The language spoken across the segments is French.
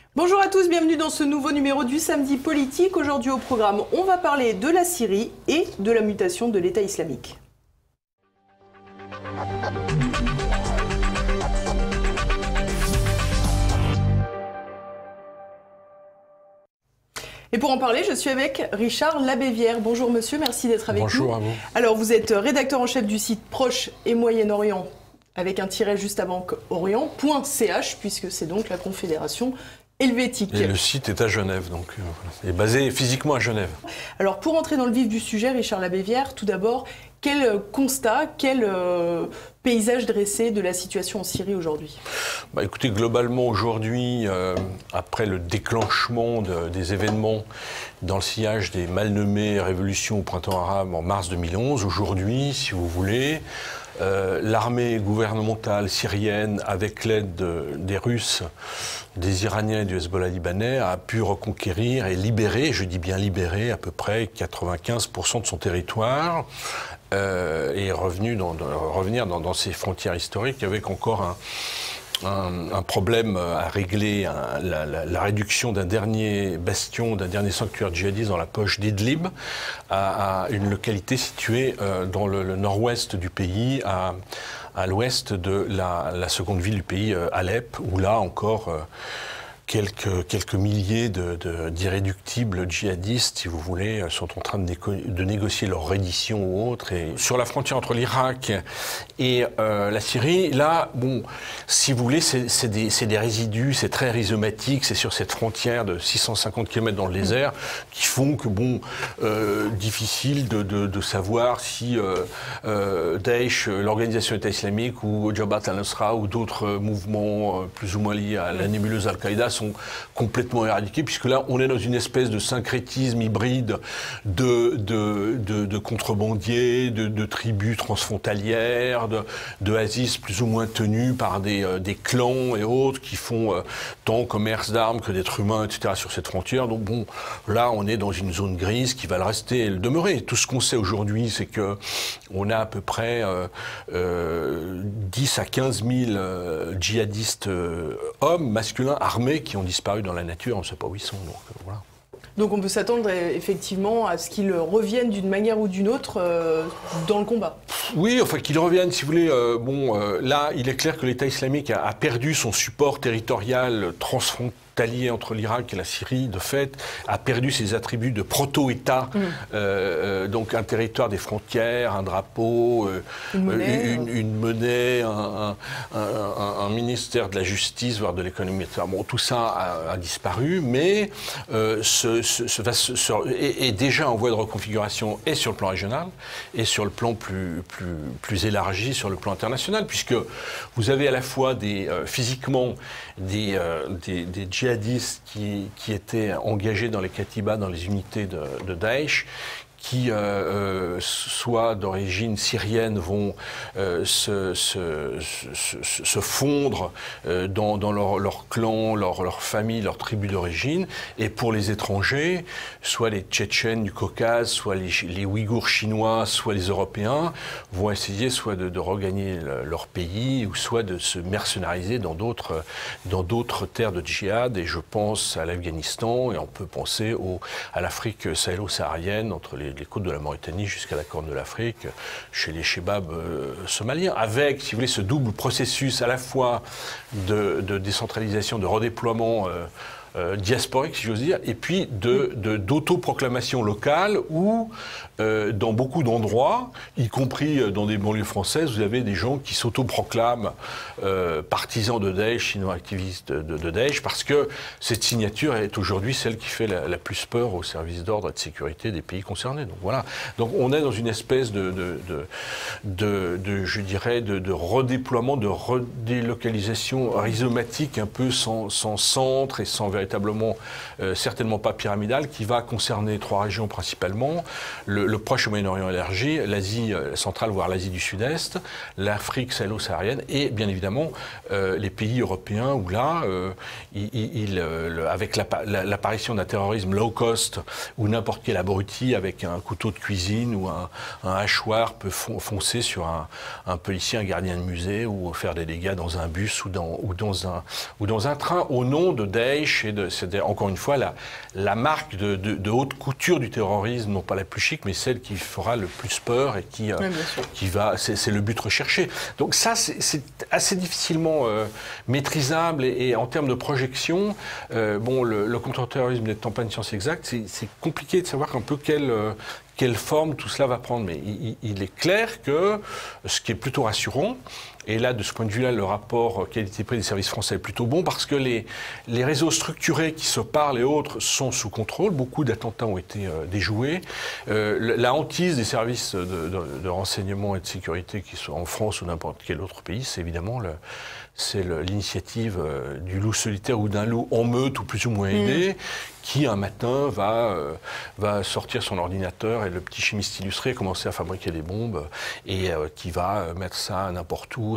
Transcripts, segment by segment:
Bonjour à tous, bienvenue dans ce nouveau numéro du Samedi Politique. Aujourd'hui au programme, on va parler de la Syrie et de la mutation de l'État islamique. Et pour en parler, je suis avec Richard Labévière. Bonjour monsieur, merci d'être avec nous. Bonjour à vous. Alors vous êtes rédacteur en chef du site Proche et Moyen-Orient, avec un tiret juste avant Orient.ch, puisque c'est donc la Confédération helvétique. Et le site est à Genève, donc est basé physiquement à Genève. Alors pour entrer dans le vif du sujet, Richard Labévière, tout d'abord, quel constat, quel paysage dressé de la situation en Syrie aujourd'hui? Écoutez, globalement aujourd'hui, après le déclenchement des événements dans le sillage des mal nommées révolutions au printemps arabe en mars 2011, aujourd'hui, si vous voulez, l'armée gouvernementale syrienne, avec l'aide des Russes, des Iraniens et du Hezbollah libanais, a pu reconquérir et libérer, je dis bien libérer, à peu près 95% de son territoire et revenir dans ses frontières historiques avec encore un problème à régler, la réduction d'un dernier bastion, d'un dernier sanctuaire djihadiste dans la poche d'Idlib, à une localité située dans le nord-ouest du pays, à l'ouest de la seconde ville du pays, Alep, où là encore quelques milliers d'irréductibles djihadistes, si vous voulez, sont en train de négocier leur reddition ou autre. Et sur la frontière entre l'Irak et la Syrie, là, bon, si vous voulez, c'est des résidus, c'est très rhizomatique, c'est sur cette frontière de 650 km dans le désert qui font que, bon, difficile de savoir si Daesh, l'organisation État islamique ou Jabhat al-Nusra ou d'autres mouvements plus ou moins liés à la nébuleuse Al-Qaïda sont complètement éradiqués, puisque là, on est dans une espèce de syncrétisme hybride de contrebandiers, de tribus transfrontalières, d'oasis plus ou moins tenues par des clans et autres qui font tant commerce d'armes que d'êtres humains, etc. sur cette frontière. Donc bon, là, on est dans une zone grise qui va le rester et le demeurer. Tout ce qu'on sait aujourd'hui, c'est que on a à peu près 10 à 15 000 djihadistes hommes, masculins, armés, qui ont disparu dans la nature, on ne sait pas où ils sont. Donc, voilà. Donc on peut s'attendre effectivement à ce qu'ils reviennent d'une manière ou d'une autre dans le combat. Oui, enfin qu'ils reviennent, si vous voulez. Là, il est clair que l'État islamique a perdu son support territorial transfrontalier entre l'Irak et la Syrie, de fait, a perdu ses attributs de proto-État, donc un territoire des frontières, un drapeau, une monnaie, un ministère de la justice, voire de l'économie, etc. Bon, tout ça a disparu, mais est déjà en voie de reconfiguration et sur le plan régional et sur le plan plus élargi, sur le plan international, puisque vous avez à la fois physiquement des djihadistes qui étaient engagés dans les katibas, dans les unités de Daesh, qui, soit d'origine syrienne, vont se fondre dans leur clan, leur famille, leur tribu d'origine. Et pour les étrangers, soit les Tchétchènes du Caucase, soit les Ouïghours chinois, soit les Européens, vont essayer soit de regagner leur pays, ou soit de se mercenariser dans d'autres terres de djihad. Et je pense à l'Afghanistan, et on peut penser à l'Afrique sahélo-saharienne, entre les côtes de la Mauritanie jusqu'à la Corne de l'Afrique, chez les chebabs somaliens, avec, si vous voulez, ce double processus à la fois de décentralisation, de redéploiement diasporique, si j'ose dire, et puis d'autoproclamation locale où, dans beaucoup d'endroits, y compris dans des banlieues françaises, vous avez des gens qui s'autoproclament partisans de Daesh, sinon activistes de Daesh, parce que cette signature est aujourd'hui celle qui fait la plus peur aux services d'ordre et de sécurité des pays concernés. Donc voilà. Donc on est dans une espèce je dirais, de redéploiement, de redélocalisation rhizomatique, un peu sans centre et sans véritablement, certainement pas pyramidal, qui va concerner 3 régions principalement, le Proche et Moyen-Orient élargi, l'Asie centrale, voire l'Asie du Sud-Est, l'Afrique sahélo-saharienne et bien évidemment les pays européens où là, avec l'apparition d'un terrorisme low cost, où n'importe quel abruti avec un couteau de cuisine ou un hachoir peut foncer sur un policier, un gardien de musée, ou faire des dégâts dans un bus ou dans un train au nom de Daesh c'est encore une fois la marque de haute couture du terrorisme, non pas la plus chic, mais celle qui fera le plus peur et qui va, c'est le but recherché. Donc ça, c'est assez difficilement maîtrisable et en termes de projection, le contre-terrorisme n'étant pas une science exacte, c'est compliqué de savoir un peu quelle forme tout cela va prendre. Mais il est clair que ce qui est plutôt rassurant, et là, de ce point de vue-là, le rapport qualité-prix des services français est plutôt bon parce que les réseaux structurés qui se parlent et autres sont sous contrôle. Beaucoup d'attentats ont été déjoués. La hantise des services de renseignement et de sécurité qui sont en France ou n'importe quel autre pays, c'est évidemment l'initiative du loup solitaire ou d'un loup en meute ou plus ou moins aidé, qui un matin va sortir son ordinateur et le petit chimiste illustré a commencé à fabriquer des bombes et qui va mettre ça n'importe où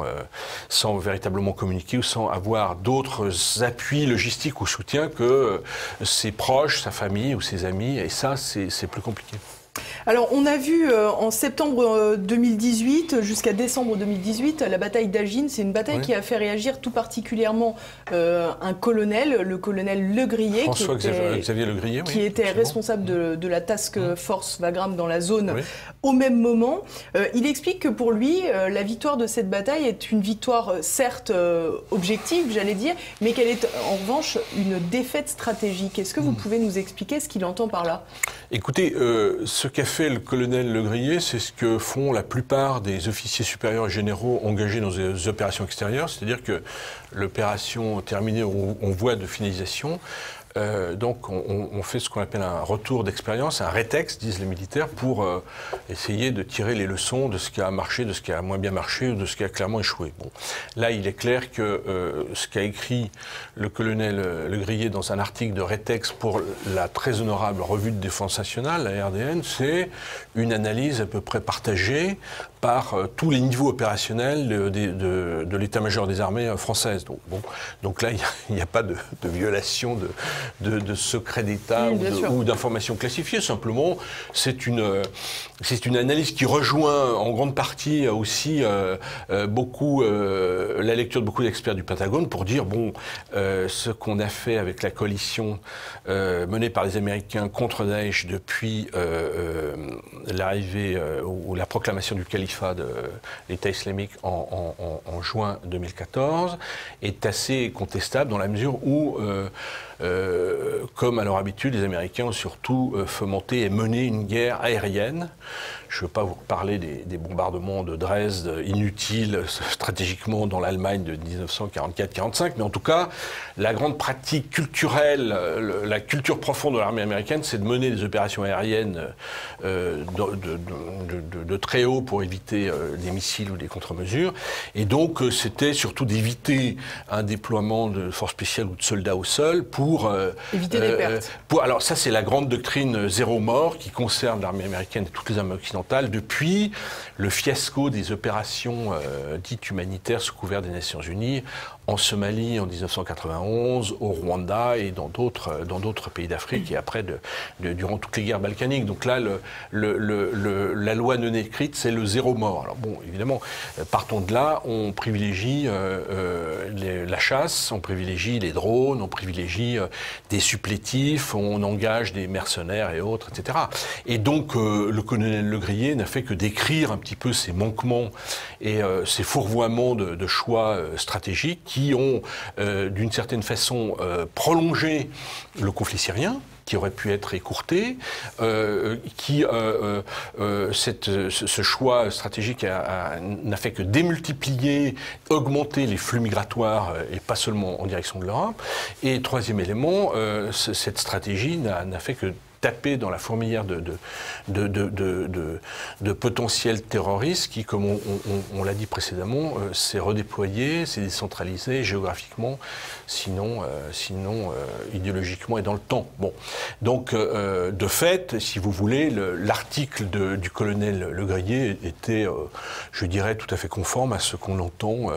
sans véritablement communiquer ou sans avoir d'autres appuis logistiques ou soutiens que ses proches, sa famille ou ses amis. Et ça, c'est plus compliqué. Alors, on a vu en septembre 2018 jusqu'à décembre 2018 la bataille d'Agin. C'est une bataille qui a fait réagir tout particulièrement un colonel, le colonel Le Grillet, Xavier Le Grillet, qui était responsable de la task force Wagram dans la zone au même moment. Il explique que pour lui, la victoire de cette bataille est une victoire certes objective, j'allais dire, mais qu'elle est en revanche une défaite stratégique. Est-ce que vous pouvez nous expliquer ce qu'il entend par là ? Écoutez, ce qu'a fait le colonel Le Grillet, c'est ce que font la plupart des officiers supérieurs et généraux engagés dans des opérations extérieures, c'est-à-dire que l'opération terminée en voie de finalisation, donc on fait ce qu'on appelle un retour d'expérience, un rétex, disent les militaires, pour essayer de tirer les leçons de ce qui a marché, de ce qui a moins bien marché ou de ce qui a clairement échoué. Bon, là, il est clair que ce qu'a écrit le colonel Le Grillet dans un article de rétex pour la très honorable Revue de Défense Nationale, la RDN, c'est une analyse à peu près partagée par tous les niveaux opérationnels de l'état-major des armées françaises. Donc là, il n'y a pas de violation de secret d'État ou d'informations classifiées. Simplement, c'est une analyse qui rejoint en grande partie aussi beaucoup la lecture de beaucoup d'experts du Pentagone pour dire ce qu'on a fait avec la coalition menée par les Américains contre Daesh depuis l'arrivée ou la proclamation du califat de l'État islamique en juin 2014 est assez contestable dans la mesure où comme à leur habitude, les Américains ont surtout fomenté et mené une guerre aérienne. Je ne veux pas vous parler des bombardements de Dresde inutiles stratégiquement dans l'Allemagne de 1944-45, mais en tout cas, la grande pratique culturelle, la culture profonde de l'armée américaine, c'est de mener des opérations aériennes de très haut pour éviter des missiles ou des contre-mesures. Et donc, c'était surtout d'éviter un déploiement de forces spéciales ou de soldats au sol pour éviter des pertes. Alors ça, c'est la grande doctrine zéro mort qui concerne l'armée américaine et toutes les armées occidentales depuis le fiasco des opérations dites humanitaires sous couvert des Nations Unies en Somalie en 1991, au Rwanda et dans d'autres pays d'Afrique et après durant toutes les guerres balkaniques. Donc là, la loi non écrite, c'est le zéro mort. Alors bon, évidemment, partons de là, on privilégie la chasse, on privilégie les drones, on privilégie des supplétifs, on engage des mercenaires et autres, etc. Et donc, le colonel Le Grillet n'a fait que décrire un petit peu ces manquements et ces fourvoiements de choix stratégiques qui ont, d'une certaine façon, prolongé le conflit syrien, qui aurait pu être écourté, ce choix stratégique n'a fait que démultiplier, augmenter les flux migratoires, et pas seulement en direction de l'Europe. Et troisième élément, cette stratégie n'a fait que taper dans la fourmilière de potentiels terroristes qui, comme on l'a dit précédemment, s'est redéployé, s'est décentralisé géographiquement, sinon idéologiquement et dans le temps. Bon. Donc, de fait, si vous voulez, l'article du colonel Le Grillet était, je dirais, tout à fait conforme à ce qu'on entend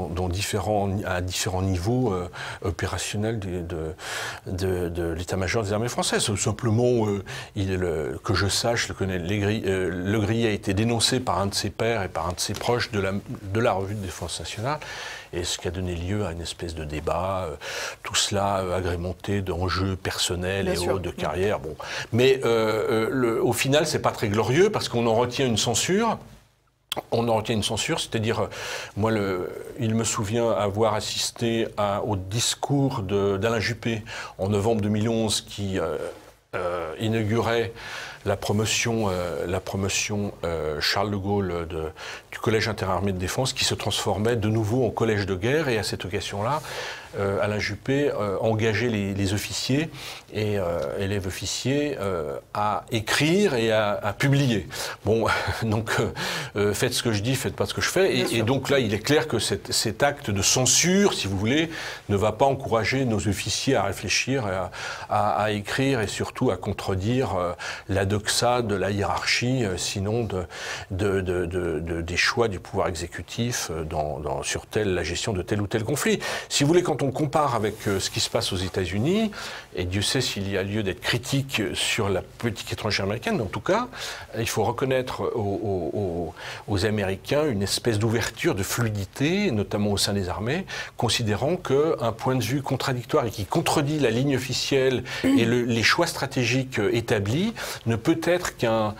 à différents niveaux opérationnels de l'état-major des armées armées françaises. Simplement, que je sache, le colonel Le Grillet a été dénoncé par un de ses pairs et par un de ses proches de la revue de défense nationale, et ce qui a donné lieu à une espèce de débat, tout cela agrémenté d'enjeux personnels et autres, de carrière. Bon. Mais au final, c'est pas très glorieux parce qu'on en retient une censure. C'est-à-dire, moi, il me souvient avoir assisté au discours d'Alain Juppé en novembre 2011 qui inaugurait la promotion Charles de Gaulle du Collège interarmées de défense qui se transformait de nouveau en collège de guerre. Et à cette occasion-là, Alain Juppé engageait les officiers et élèves officiers à écrire et à publier. Bon, donc faites ce que je dis, faites pas ce que je fais. Et donc là, il est clair que cet acte de censure, si vous voulez, ne va pas encourager nos officiers à réfléchir, à écrire et surtout à contredire la doxa de la hiérarchie, sinon des choix du pouvoir exécutif sur la gestion de tel ou tel conflit. Si vous voulez, quand on compare avec ce qui se passe aux États-Unis, et Dieu sait s'il y a lieu d'être critique sur la politique étrangère américaine, mais en tout cas, il faut reconnaître aux Américains une espèce d'ouverture, de fluidité, notamment au sein des armées, considérant qu'un point de vue contradictoire et qui contredit la ligne officielle et les choix stratégiques établis ne peut être qu'un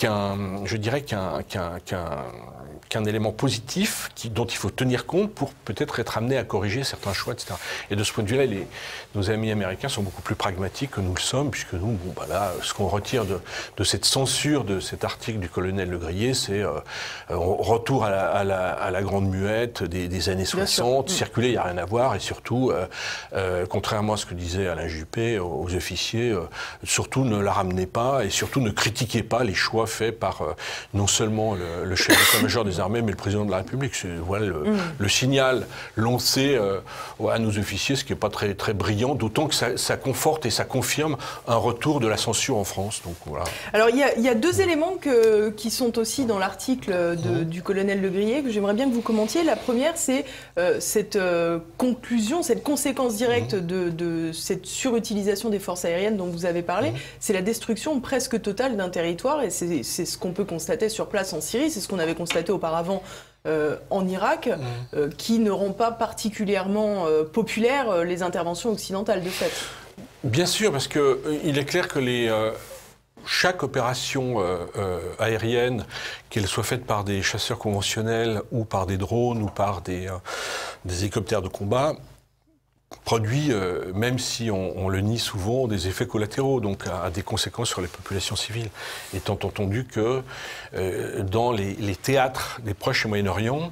élément positif dont il faut tenir compte pour peut-être être amené à corriger certains choix, etc. Et de ce point de vue-là, nos amis américains sont beaucoup plus pragmatiques que nous le sommes, puisque nous, ce qu'on retire de cette censure de cet article du colonel Le Grillet, c'est retour à la grande muette des années 60, circuler, il n'y a rien à voir, et surtout, contrairement à ce que disait Alain Juppé aux officiers, surtout ne la ramenez pas, et surtout ne critiquez pas les choix faits par non seulement le chef d'état-major des armées, mais le président de la République. Voilà le signal lancé à nos officiers, ce qui n'est pas très, très brillant, d'autant que ça conforte et ça confirme un retour de la censure en France. Donc, voilà. Alors il y a deux éléments qui sont aussi dans l'article du colonel Le Grillet que j'aimerais bien que vous commentiez. La première, c'est cette conclusion, cette conséquence directe de cette surutilisation des forces aériennes dont vous avez parlé. C'est la destruction presque totale d'un territoire, et c'est ce qu'on peut constater sur place en Syrie, c'est ce qu'on avait constaté auparavant en Irak, qui ne rend pas particulièrement populaires les interventions occidentales de fait. Bien sûr, parce qu'il est clair que chaque opération aérienne, qu'elle soit faite par des chasseurs conventionnels ou par des drones ou par des hélicoptères de combat, produit, même si on le nie souvent, des effets collatéraux, donc a des conséquences sur les populations civiles. Étant entendu que dans les théâtres des Proches et Moyen-Orient,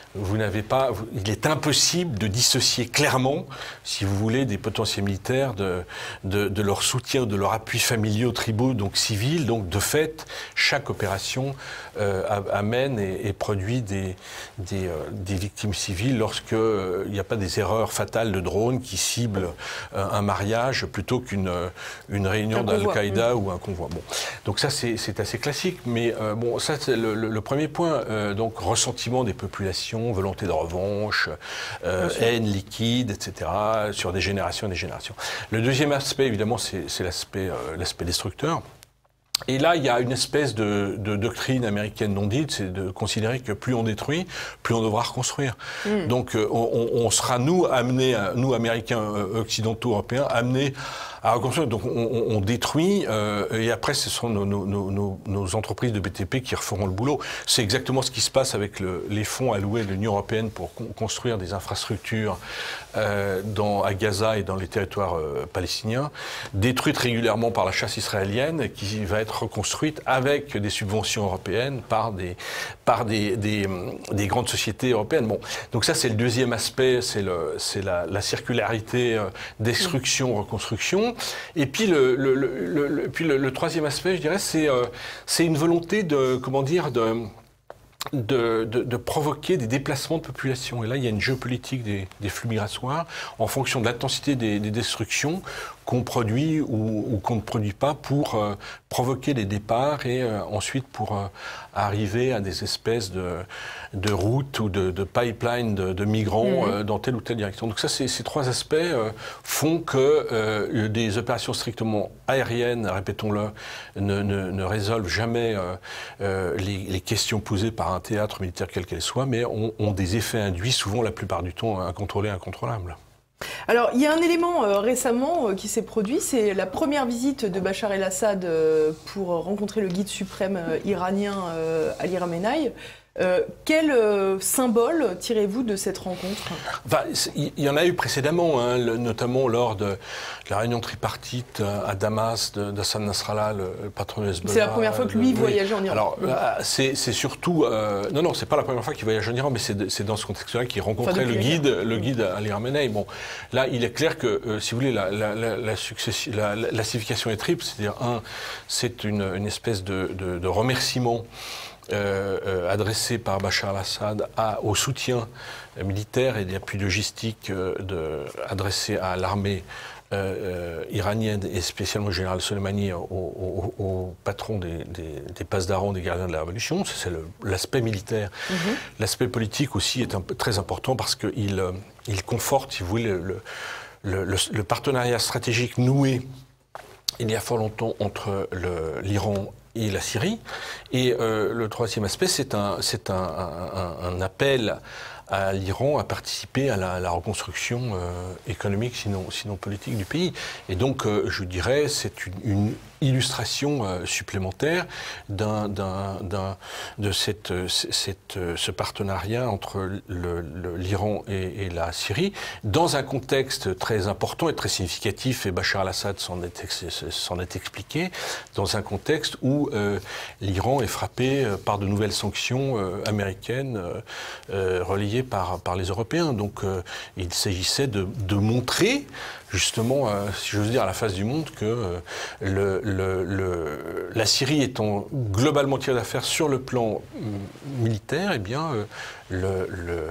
il est impossible de dissocier clairement, si vous voulez, des potentiels militaires de leur soutien, de leur appui familiaux, tribaux, donc civils. Donc de fait, chaque opération amène et produit des victimes civiles lorsqu'il n'y a pas des erreurs fatales de drones qui ciblent un mariage plutôt qu'une réunion d'Al-Qaïda ou un convoi. Bon. Donc ça, c'est assez classique. Mais ça, c'est le premier point. Donc ressentiment des populations, volonté de revanche, haine liquide, etc., sur des générations et des générations. Le deuxième aspect, évidemment, c'est l'aspect destructeur. Et là, il y a une espèce de doctrine américaine non dite, c'est de considérer que plus on détruit, plus on devra reconstruire. Donc on sera, nous, Américains, occidentaux, Européens, amenés à reconstruire. Donc on détruit, et après ce sont nos entreprises de BTP qui referont le boulot. C'est exactement ce qui se passe avec les fonds alloués de l'Union européenne pour construire des infrastructures à Gaza et dans les territoires palestiniens, détruites régulièrement par la chasse israélienne, qui va être reconstruite avec des subventions européennes par des grandes sociétés européennes. Bon, donc ça c'est le deuxième aspect, c'est la circularité destruction-reconstruction. Et puis le troisième aspect, je dirais, c'est une volonté de provoquer des déplacements de population. Et là, il y a une géopolitique des flux migratoires en fonction de l'intensité des destructions qu'on produit ou qu'on ne produit pas pour provoquer des départs et ensuite pour arriver à des espèces de routes ou de pipelines de migrants dans telle ou telle direction. Donc ça, ces trois aspects font que des opérations strictement aériennes, répétons-le, ne résolvent jamais les questions posées par un théâtre militaire quel qu'elle soit, mais ont des effets induits, souvent la plupart du temps incontrôlés, incontrôlables. Alors, il y a un élément récemment qui s'est produit, c'est la première visite de Bachar el-Assad pour rencontrer le guide suprême iranien Ali Khamenei. Quel symbole tirez-vous de cette rencontre? Enfin, il y en a eu précédemment, hein, notamment lors de la réunion tripartite à Damas d'Hassan Nasrallah, le patron de Hezbollah. C'est la première fois que lui voyageait en Iran. Alors, c'est surtout... non, c'est pas la première fois qu'il voyage en Iran, mais c'est dans ce contexte-là qu'il rencontrait le guide Ali Khamenei. Bon, là, il est clair que, si vous voulez, la signification est triple. C'est-à-dire, c'est une espèce de remerciement adressé par Bachar al-Assad au soutien militaire et d'appui logistique adressé à l'armée iranienne et spécialement au général Soleimani, au patron des pasdaran, des gardiens de la révolution. C'est l'aspect militaire. L'aspect politique aussi est très important parce qu'il conforte, si vous voulez, le partenariat stratégique noué il y a fort longtemps entre l'Iran et la Syrie. Et le troisième aspect, c'est un appel à l'Iran à participer à la reconstruction économique, sinon politique du pays. Et donc, je dirais, c'est une illustration supplémentaire de ce partenariat entre l'Iran et la Syrie, dans un contexte très important et très significatif, et Bachar al-Assad s'en est expliqué, dans un contexte où l'Iran est frappé par de nouvelles sanctions américaines relayées par les Européens. Donc il s'agissait de montrer, justement, si j'ose dire, à la face du monde, que la Syrie étant globalement tirée d'affaire sur le plan militaire, eh bien, le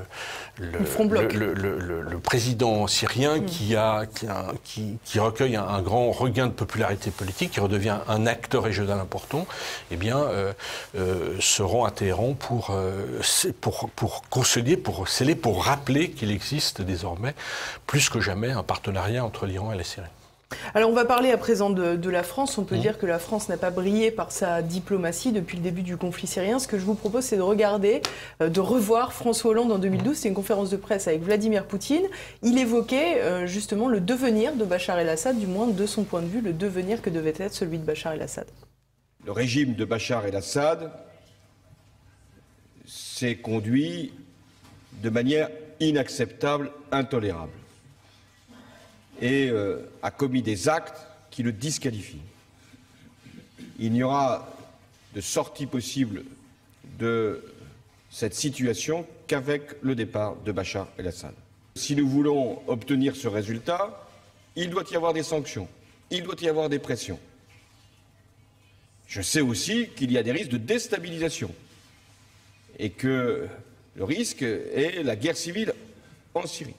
président syrien qui recueille un grand regain de popularité politique, qui redevient un acteur régional important, eh bien, se rend à Téhéran pour consolider, pour sceller, pour rappeler qu'il existe désormais, plus que jamais, un partenariat entre l'Iran et la Syrie. Alors on va parler à présent de la France. On peut dire que la France n'a pas brillé par sa diplomatie depuis le début du conflit syrien. Ce que je vous propose, c'est de revoir François Hollande en 2012. C'est une conférence de presse avec Vladimir Poutine. Il évoquait justement le devenir de Bachar el-Assad, du moins de son point de vue, le devenir que devait être celui de Bachar el-Assad. Le régime de Bachar el-Assad s'est conduit de manière inacceptable, intolérable, et a commis des actes qui le disqualifient. Il n'y aura de sortie possible de cette situation qu'avec le départ de Bachar el-Assad. Si nous voulons obtenir ce résultat, il doit y avoir des sanctions, il doit y avoir des pressions. Je sais aussi qu'il y a des risques de déstabilisation et que le risque est la guerre civile en Syrie.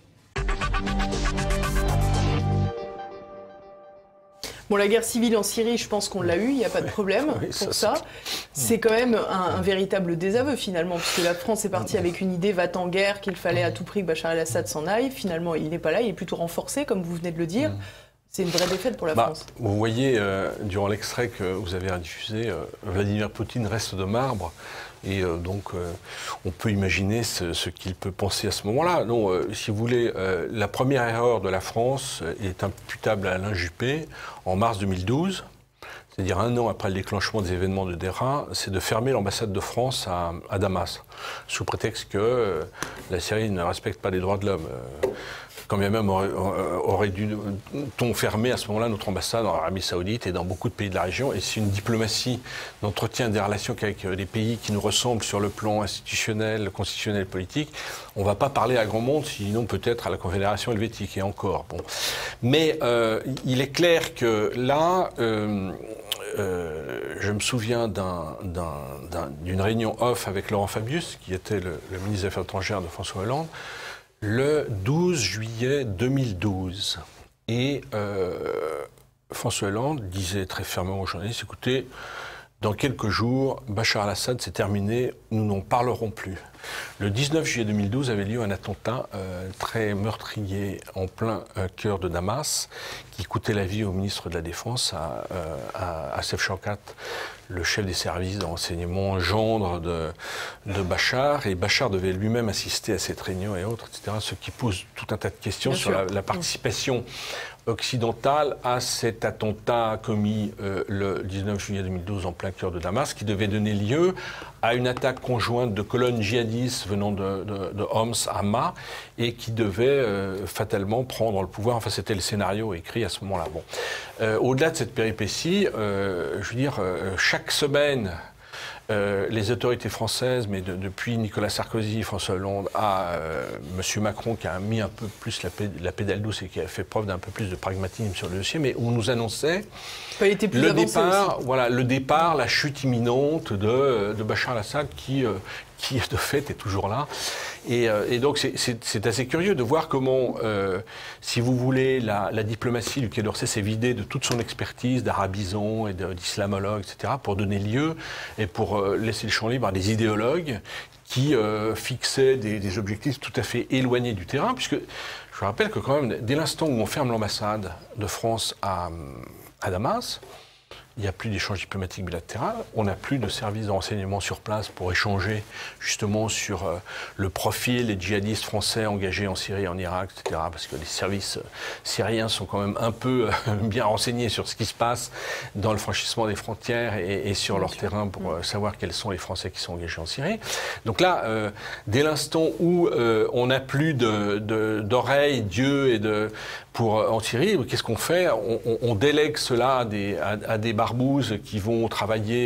Bon, la guerre civile en Syrie, je pense qu'on l'a eu, il n'y a pas de problème pour ça. C'est quand même un véritable désaveu finalement, puisque la France est partie avec une idée va-t-en guerre, qu'il fallait à tout prix que Bachar el-Assad s'en aille. Finalement, il n'est pas là, il est plutôt renforcé, comme vous venez de le dire. C'est une vraie défaite pour la France. Vous voyez, durant l'extrait que vous avez diffusé, Vladimir Poutine reste de marbre. Et donc, on peut imaginer ce qu'il peut penser à ce moment-là. Non, si vous voulez, la première erreur de la France est imputable à Alain Juppé en mars 2012, c'est-à-dire un an après le déclenchement des événements de Daraa, c'est de fermer l'ambassade de France à Damas, sous prétexte que la Syrie ne respecte pas les droits de l'homme. Quand bien même aurait dû-on fermer à ce moment-là notre ambassade en Arabie Saoudite et dans beaucoup de pays de la région. Et c'est une diplomatie d'entretien des relations qu'avec des pays qui nous ressemblent sur le plan institutionnel, constitutionnel, politique. On ne va pas parler à grand monde, sinon peut-être à la Confédération helvétique et encore. Bon. Mais il est clair que là, je me souviens d'une réunion off avec Laurent Fabius, qui était le ministre des Affaires étrangères de François Hollande, le 12 juillet 2012. Et François Hollande disait très fermement aux journalistes, écoutez, dans quelques jours, Bachar al-Assad, c'est terminé, nous n'en parlerons plus. Le 19 juillet 2012 avait lieu un attentat très meurtrier en plein cœur de Damas, qui coûtait la vie au ministre de la Défense, à Assef Chawkat, le chef des services de renseignement, gendre de Bachar. Et Bachar devait lui-même assister à cette réunion et autres, etc. Ce qui pose tout un tas de questions Bien sur la participation occidentale à cet attentat commis le 19 juillet 2012 en plein cœur de Damas, qui devait donner lieu à une attaque conjointe de colonnes djihadistes venant de Homs à Hama et qui devait fatalement prendre le pouvoir. Enfin, c'était le scénario écrit à ce moment-là. Bon. Au-delà de cette péripétie, je veux dire, chaque semaine, les autorités françaises, mais depuis Nicolas Sarkozy, François Hollande, à M. Macron, qui a mis un peu plus la pédale douce et qui a fait preuve d'un peu plus de pragmatisme sur le dossier, mais on nous annonçait le départ, la chute imminente de Bachar al-Assad, qui de fait est toujours là. Et donc c'est assez curieux de voir comment, si vous voulez, la diplomatie du Quai d'Orsay s'est vidée de toute son expertise d'arabisants et d'islamologues, etc., pour donner lieu et pour laisser le champ libre à des idéologues qui fixaient des objectifs tout à fait éloignés du terrain, puisque je rappelle que quand même, dès l'instant où on ferme l'ambassade de France à Damas, il n'y a plus d'échanges diplomatiques bilatéraux, on n'a plus de services de renseignement sur place pour échanger justement sur le profil des djihadistes français engagés en Syrie, en Irak, etc. Parce que les services syriens sont quand même un peu bien renseignés sur ce qui se passe dans le franchissement des frontières et sur leur terrain pour savoir quels sont les Français qui sont engagés en Syrie. Donc là, dès l'instant où on n'a plus d'oreilles, d'yeux en Syrie, qu'est-ce qu'on fait? On délègue cela à des barbouzes qui vont travailler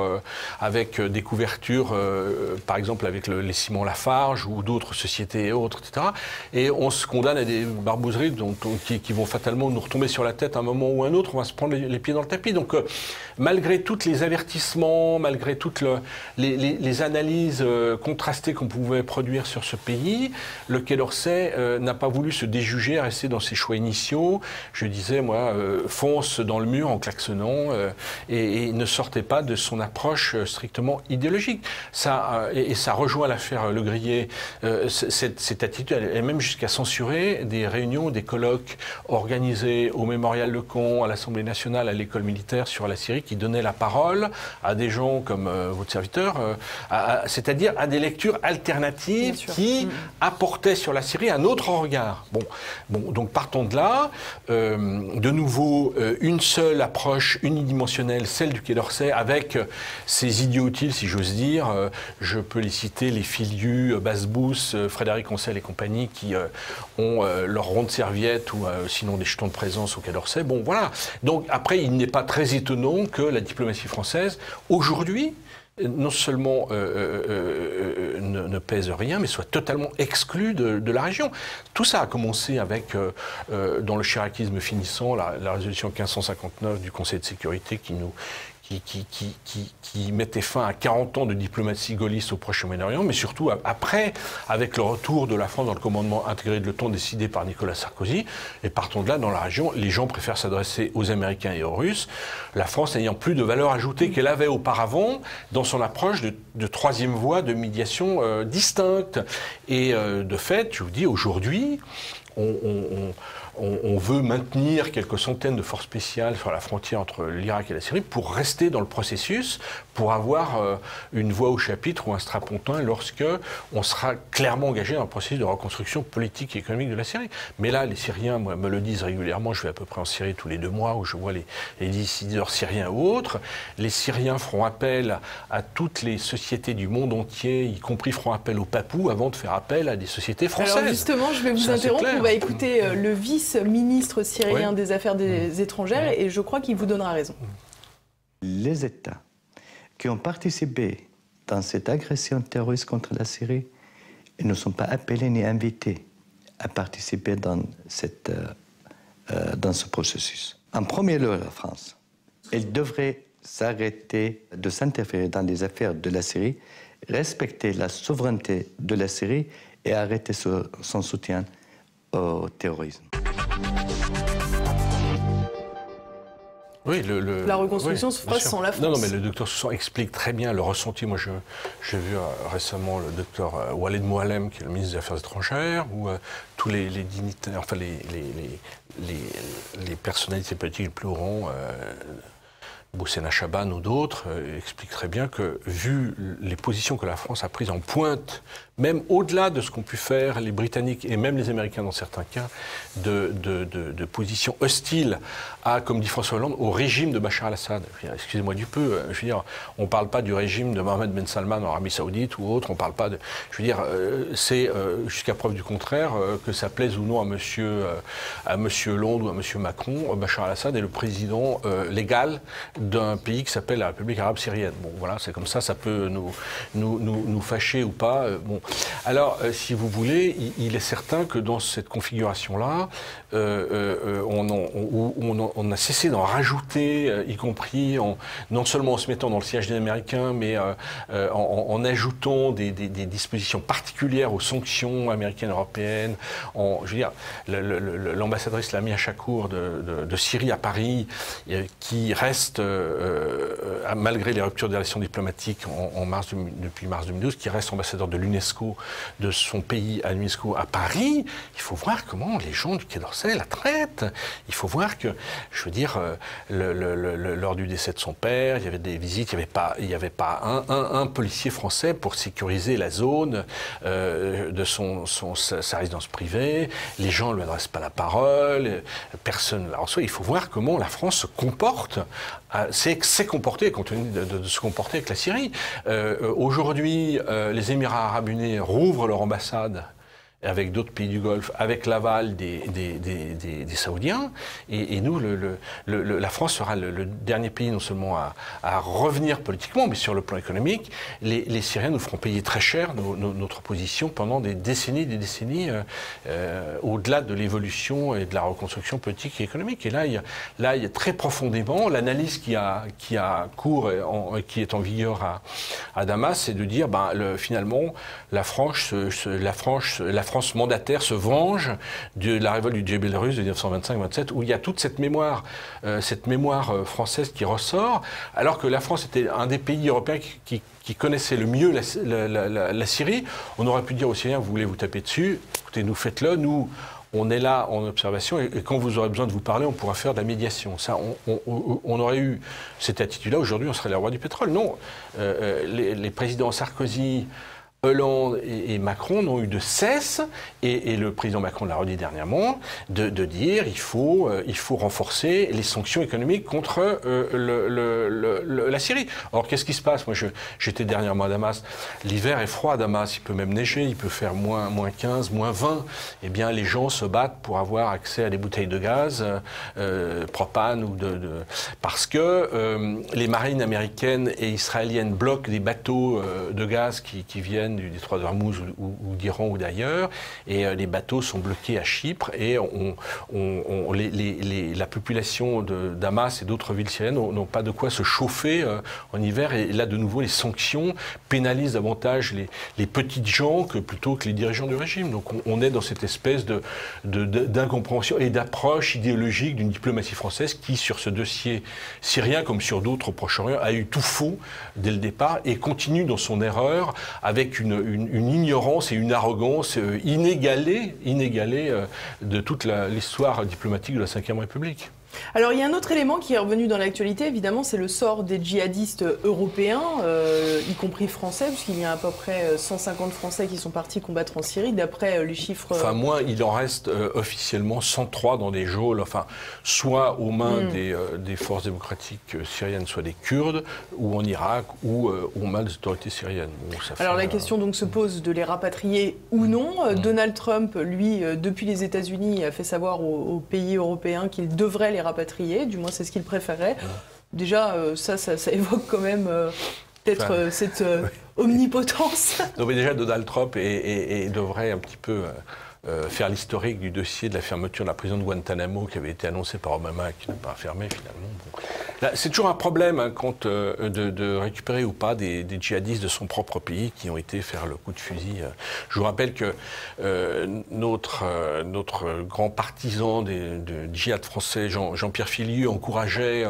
avec des couvertures, par exemple avec les ciments Lafarge ou d'autres sociétés et autres, etc. Et on se condamne à des barbouzeries qui vont fatalement nous retomber sur la tête à un moment ou un autre. On va se prendre les pieds dans le tapis. Donc, malgré tous les avertissements, malgré toutes les analyses contrastées qu'on pouvait produire sur ce pays, le Quai d'Orsay n'a pas voulu se déjuger, rester dans ses choix initiaux. Je disais, moi, fonce dans le mur en klaxonnant et ne sortait pas de son approche strictement idéologique. Ça rejoint l'affaire Le Grillet, cette attitude, elle est même jusqu'à censurer des réunions, des colloques organisés au Mémorial Lecomte, à l'Assemblée nationale, à l'école militaire sur la Syrie, qui donnaient la parole à des gens comme votre serviteur, c'est-à-dire à des lectures alternatives qui apportaient sur la Syrie un autre regard. Bon, donc partons de là. De nouveau, une seule approche unidimensionnelle, celle du Quai d'Orsay, avec ses idiotiles, si j'ose dire. Je peux les citer, les Filius, Basbous, Frédéric Ancel et compagnie, qui ont leur ronde serviette ou sinon des jetons de présence au Quai d'Orsay. Bon, voilà. Donc après, il n'est pas très étonnant que la diplomatie française, aujourd'hui, non seulement ne pèse rien, mais soit totalement exclu de la région. Tout ça a commencé avec, dans le chiracisme finissant, la résolution 1559 du Conseil de sécurité qui mettait fin à 40 ans de diplomatie gaulliste au Proche-Moyen-Orient, mais surtout après, avec le retour de la France dans le commandement intégré de l'OTAN décidé par Nicolas Sarkozy. Et partons de là, dans la région, les gens préfèrent s'adresser aux Américains et aux Russes, la France n'ayant plus de valeur ajoutée qu'elle avait auparavant dans son approche de troisième voie de médiation distincte. Et de fait, je vous dis, aujourd'hui, on veut maintenir quelques centaines de forces spéciales sur la frontière entre l'Irak et la Syrie pour rester dans le processus, pour avoir une voix au chapitre ou un strapontin lorsque on sera clairement engagé dans le processus de reconstruction politique et économique de la Syrie. Mais là, les Syriens me le disent régulièrement, je vais à peu près en Syrie tous les 2 mois où je vois les décideurs syriens ou autres. Les Syriens feront appel à toutes les sociétés du monde entier, y compris feront appel aux Papous, avant de faire appel à des sociétés françaises. Alors justement, je vais vous interrompre, on va écouter le vice-ministre syrien des Affaires étrangères et je crois qu'il vous donnera raison. Les États qui ont participé dans cette agression terroriste contre la Syrie ne sont pas appelés ni invités à participer dans ce processus. En premier lieu, la France. Elle devrait s'arrêter de s'interférer dans les affaires de la Syrie, respecter la souveraineté de la Syrie et arrêter son soutien au terrorisme. Oui, la reconstruction se fera sans la France. Non, mais le docteur Soussan explique très bien le ressenti. Moi, j'ai vu récemment le docteur Walid Moallem, qui est le ministre des Affaires étrangères, ou tous les dignitaires, enfin les personnalités politiques les plus haut rang, Boussena Chaban ou d'autres, expliquent très bien que, vu les positions que la France a prises en pointe, même au-delà de ce qu'ont pu faire les Britanniques et même les Américains dans certains cas, de positions hostiles à, comme dit François Hollande, au régime de Bachar al-Assad. Excusez-moi du peu, je veux dire, on ne parle pas du régime de Mohammed Ben Salman en Arabie Saoudite ou autre, on ne parle pas de... Je veux dire, c'est jusqu'à preuve du contraire, que ça plaise ou non à monsieur Hollande ou à monsieur Macron, Bachar al-Assad est le président légal d'un pays qui s'appelle la République arabe syrienne. Bon, voilà, c'est comme ça peut nous fâcher ou pas. Bon. Alors, si vous voulez, il est certain que dans cette configuration-là, on a cessé d'en rajouter, y compris non seulement en se mettant dans le siège des Américains, mais en ajoutant des dispositions particulières aux sanctions américaines et européennes. Je veux dire, l'ambassadrice Lamia Chakour de Syrie à Paris, qui reste, malgré les ruptures des relations diplomatiques depuis mars 2012, qui reste ambassadeur de l'UNESCO, de son pays à l'UNESCO à Paris, il faut voir comment les gens du Quai d'Orsay la traitent. Il faut voir que, je veux dire, lors du décès de son père, il y avait des visites, il n'y avait pas un policier français pour sécuriser la zone de sa résidence privée. Les gens ne lui adressent pas la parole, personne ne la reçoit. Il faut voir comment la France se comporte. C'est comporté, compte tenu de se comporter avec la Syrie. Aujourd'hui, les Émirats arabes unis rouvrent leur ambassade avec d'autres pays du Golfe, avec l'aval des Saoudiens. Et nous, la France sera le dernier pays non seulement à revenir politiquement, mais sur le plan économique. Les Syriens nous feront payer très cher notre position pendant des décennies, au-delà de l'évolution et de la reconstruction politique et économique. Et là, il y a très profondément l'analyse qui a cours et qui est en vigueur à Damas, c'est de dire, finalement, la France mandataire se venge de la révolte du Djebel russe de 1925-27, où il y a toute cette mémoire française qui ressort, alors que la France était un des pays européens qui connaissait le mieux la Syrie. On aurait pu dire aux Syriens, vous voulez vous taper dessus, écoutez, nous faites-le, nous... On est là en observation et quand vous aurez besoin de vous parler, on pourra faire de la médiation. Ça, on aurait eu cette attitude-là. Aujourd'hui, on serait les rois du pétrole. Non, les présidents Sarkozy, Hollande et Macron n'ont eu de cesse, et le président Macron l'a redit dernièrement, de dire il faut renforcer les sanctions économiques contre la Syrie. Or, qu'est-ce qui se passe? Moi, j'étais dernièrement à Damas. L'hiver est froid à Damas, il peut même neiger, il peut faire moins 15, moins 20. Eh bien, les gens se battent pour avoir accès à des bouteilles de gaz, propane, parce que les marines américaines et israéliennes bloquent des bateaux de gaz qui viennent du détroit d'Ormuz ou d'Iran ou d'ailleurs, et les bateaux sont bloqués à Chypre, et la population de Damas et d'autres villes syriennes n'ont pas de quoi se chauffer en hiver, et là de nouveau les sanctions pénalisent davantage les petites gens plutôt que les dirigeants du régime. Donc on est dans cette espèce d'incompréhension et d'approche idéologique d'une diplomatie française qui, sur ce dossier syrien comme sur d'autres au Proche-Orient, a eu tout faux dès le départ et continue dans son erreur avec une ignorance et une arrogance inégalée de toute l'histoire diplomatique de la Ve République. Alors il y a un autre élément qui est revenu dans l'actualité, évidemment, c'est le sort des djihadistes européens, y compris français, puisqu'il y a à peu près 150 Français qui sont partis combattre en Syrie, d'après les chiffres... Enfin, moins, il en reste officiellement 103 dans des geôles, enfin, soit aux mains des forces démocratiques syriennes, soit des Kurdes, ou en Irak, ou aux mains des autorités syriennes. Bon, alors la question donc se pose de les rapatrier ou non. Donald Trump, lui, depuis les États-Unis, a fait savoir aux pays européens qu'il devrait les rapatrier, du moins c'est ce qu'il préférait. Déjà, ça évoque quand même peut-être cette omnipotence. Donc déjà, Donald Trump devrait un petit peu faire l'historique du dossier de la fermeture de la prison de Guantanamo qui avait été annoncé par Obama et qui n'a pas fermé finalement. Bon. C'est toujours un problème hein, de récupérer ou pas des djihadistes de son propre pays qui ont été faire le coup de fusil. Je vous rappelle que notre grand partisan du djihad français, Jean-Pierre Filiu, encourageait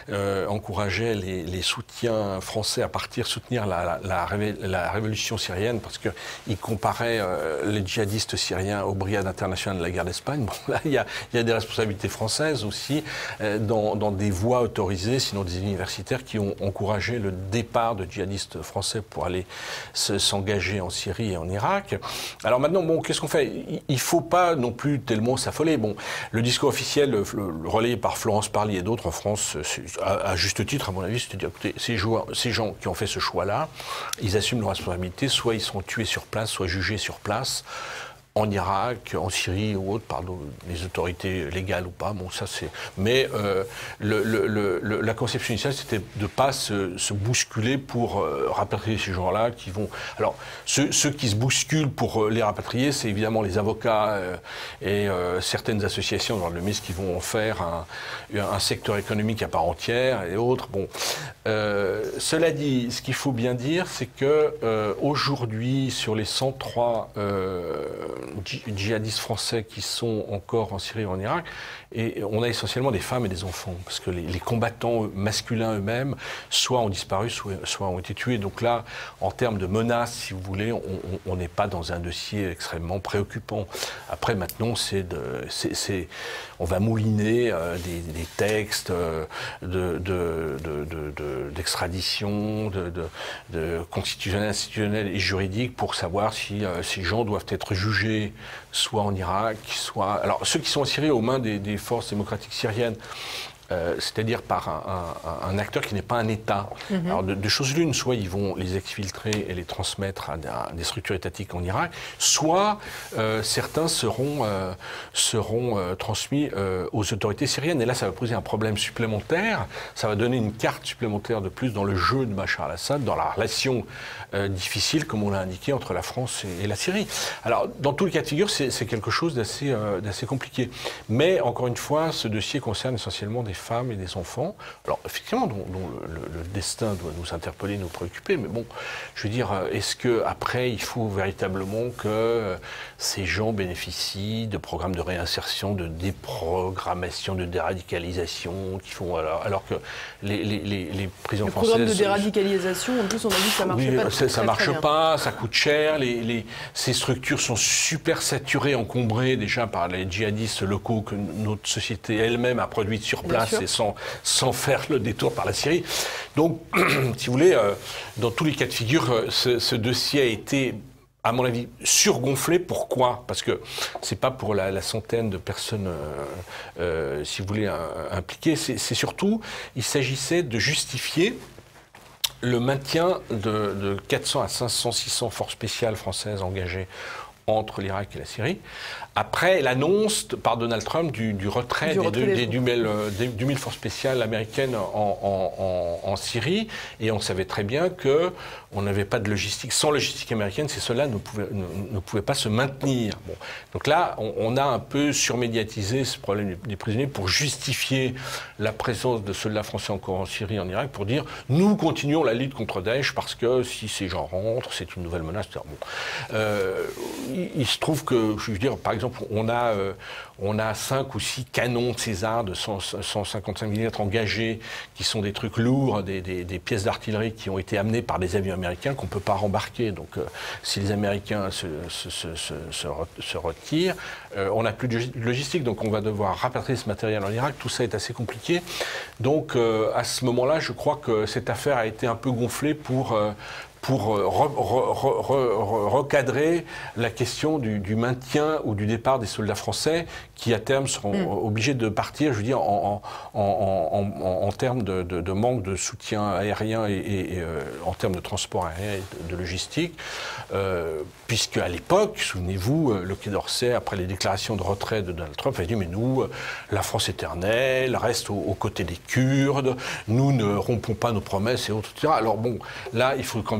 les soutiens français à partir soutenir la révolution syrienne parce qu'il comparait les djihadistes syriens aux brigades internationales de la guerre d'Espagne. Bon, là, il y a des responsabilités françaises aussi dans des voies autorisées, sinon des universitaires qui ont encouragé le départ de djihadistes français pour aller s'engager en Syrie et en Irak. Alors maintenant, bon, qu'est-ce qu'on fait? Il ne faut pas non plus tellement s'affoler. Bon, le discours officiel, relayé par Florence Parly et d'autres en France, à juste titre, à mon avis, c'est de dire, écoutez, ces gens qui ont fait ce choix-là, ils assument leurs responsabilités, soit ils sont tués sur place, soit jugés sur place. En Irak, en Syrie ou autre, par les autorités légales ou pas, bon ça c'est... Mais la conception initiale, c'était de ne pas se bousculer pour rapatrier ces gens-là qui vont... Alors, ceux qui se bousculent pour les rapatrier, c'est évidemment les avocats et certaines associations dans le MIS qui vont en faire un secteur économique à part entière et autres. Bon, cela dit, ce qu'il faut bien dire, c'est que aujourd'hui, sur les 103 djihadistes français qui sont encore en Syrie et en Irak, et on a essentiellement des femmes et des enfants, parce que les combattants masculins eux-mêmes, soit ont disparu, soit ont été tués. Donc là, en termes de menaces, si vous voulez, on n'est pas dans un dossier extrêmement préoccupant. Après, maintenant, on va mouliner des textes d'extradition, de constitutionnel, institutionnel et juridique pour savoir si ces gens doivent être jugés soit en Irak, soit... Alors, ceux qui sont en Syrie aux mains des forces démocratiques syriennes, c'est-à-dire par un acteur qui n'est pas un État. Mm-hmm. Alors, de choses l'une, soit ils vont les exfiltrer et les transmettre à des structures étatiques en Irak, soit certains seront transmis aux autorités syriennes. Et là, ça va poser un problème supplémentaire. Ça va donner une carte supplémentaire de plus dans le jeu de Bachar al-Assad, dans la relation difficile, comme on l'a indiqué, entre la France et la Syrie. Alors, dans tous les cas de figure, c'est quelque chose d'assez compliqué. Mais, encore une fois, ce dossier concerne essentiellement des femmes et des enfants, alors effectivement, dont le destin doit nous interpeller, nous préoccuper, mais bon, je veux dire, est-ce qu'après, il faut véritablement que ces gens bénéficient de programmes de réinsertion, de déprogrammation, de déradicalisation, qui font, alors que les prisons françaises... Le programme de déradicalisation, en plus, on a dit que ça ne marchait pas. Ça ne marche pas, ça coûte cher, ces structures sont super saturées, encombrées déjà par les djihadistes locaux que notre société elle-même a produites sur place et sans faire le détour par la Syrie. Donc, si vous voulez, dans tous les cas de figure, ce dossier a été, à mon avis, surgonflé. Pourquoi? Parce que c'est pas pour la centaine de personnes, si vous voulez, impliquées. C'est surtout, il s'agissait de justifier le maintien de 400 à 500, 600 forces spéciales françaises engagées entre l'Irak et la Syrie, après l'annonce par Donald Trump du retrait des 1000 forces spéciales américaines en Syrie, et on savait très bien qu'on n'avait pas de logistique. Sans logistique américaine, ces soldats ne pouvaient pas se maintenir. Bon. Donc là, on a un peu surmédiatisé ce problème des prisonniers pour justifier la présence de soldats français encore en Syrie et en Irak, pour dire « nous continuons la lutte contre Daesh parce que si ces gens rentrent, c'est une nouvelle menace. » Bon. Il se trouve que, je veux dire, par exemple, on a 5 ou 6 canons de César de 155 mm engagés, qui sont des trucs lourds, des pièces d'artillerie qui ont été amenées par des avions américains qu'on ne peut pas rembarquer. Donc, si les Américains se retirent, on n'a plus de logistique, donc on va devoir rapatrier ce matériel en Irak. Tout ça est assez compliqué. Donc, à ce moment-là, je crois que cette affaire a été un peu gonflée pour recadrer la question du maintien ou du départ des soldats français qui, à terme, seront obligés de partir, je veux dire, en termes de manque de soutien aérien et en termes de transport aérien et de logistique, puisque à l'époque, souvenez-vous, le Quai d'Orsay, après les déclarations de retrait de Donald Trump, a dit « mais nous, la France éternelle, reste aux côtés des Kurdes, nous ne rompons pas nos promesses et autres, etc. » Alors bon, là, il faut quand même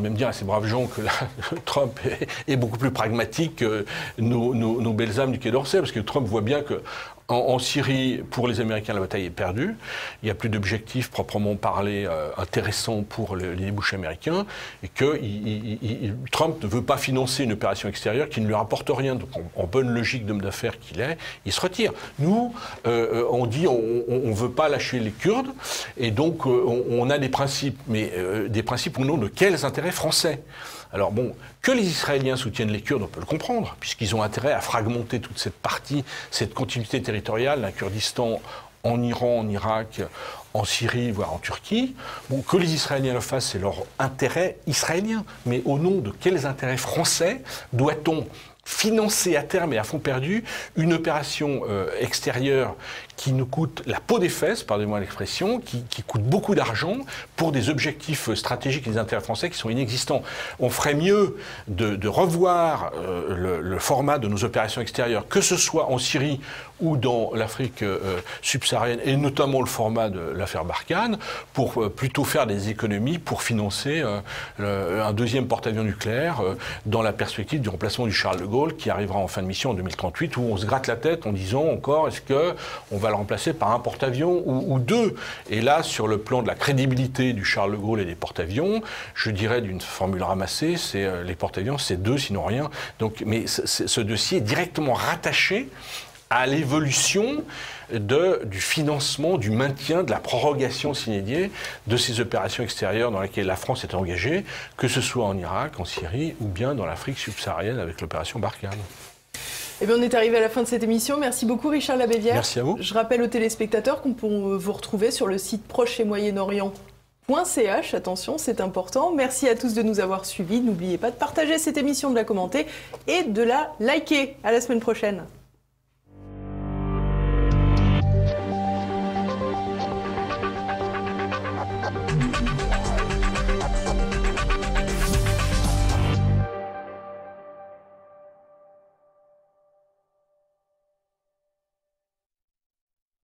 même dire à ces braves gens que là, Trump est beaucoup plus pragmatique que nos belles âmes du Quai d'Orsay, parce que Trump voit bien que en Syrie, pour les Américains, la bataille est perdue. Il n'y a plus d'objectifs proprement parlé intéressants pour les débouchés américains, et que Trump ne veut pas financer une opération extérieure qui ne lui rapporte rien. Donc, en bonne logique d'homme d'affaires qu'il est, il se retire. Nous, on dit on ne veut pas lâcher les Kurdes, et donc on a des principes, mais des principes au nom de quels intérêts français ? Alors bon, que les Israéliens soutiennent les Kurdes, on peut le comprendre, puisqu'ils ont intérêt à fragmenter toute cette partie, cette continuité territoriale, un Kurdistan en Iran, en Irak, en Syrie, voire en Turquie. Bon, que les Israéliens le fassent, c'est leur intérêt israélien. Mais au nom de quels intérêts français doit-on financer à terme et à fond perdu une opération extérieure qui nous coûte la peau des fesses, pardonnez-moi l'expression, qui coûte beaucoup d'argent pour des objectifs stratégiques et des intérêts français qui sont inexistants. On ferait mieux de revoir le format de nos opérations extérieures, que ce soit en Syrie ou dans l'Afrique subsaharienne, et notamment le format de l'affaire Barkhane, pour plutôt faire des économies pour financer un deuxième porte-avions nucléaire dans la perspective du remplacement du Charles de Gaulle qui arrivera en fin de mission en 2038, où on se gratte la tête en disant encore est-ce qu'on va le remplacer par un porte-avions ou deux. Et là, sur le plan de la crédibilité du Charles de Gaulle et des porte-avions, je dirais d'une formule ramassée, c'est les porte-avions, c'est deux, sinon rien. Donc, mais ce dossier est directement rattaché à l'évolution du financement, du maintien, de la prorogation sine die de ces opérations extérieures dans lesquelles la France est engagée, que ce soit en Irak, en Syrie ou bien dans l'Afrique subsaharienne avec l'opération Barkhane. Eh bien, on est arrivé à la fin de cette émission. Merci beaucoup, Richard Labévière. Merci à vous. Je rappelle aux téléspectateurs qu'on peut vous retrouver sur le site Proche et Moyen-Orient.ch. Attention, c'est important. Merci à tous de nous avoir suivis. N'oubliez pas de partager cette émission, de la commenter et de la liker. À la semaine prochaine.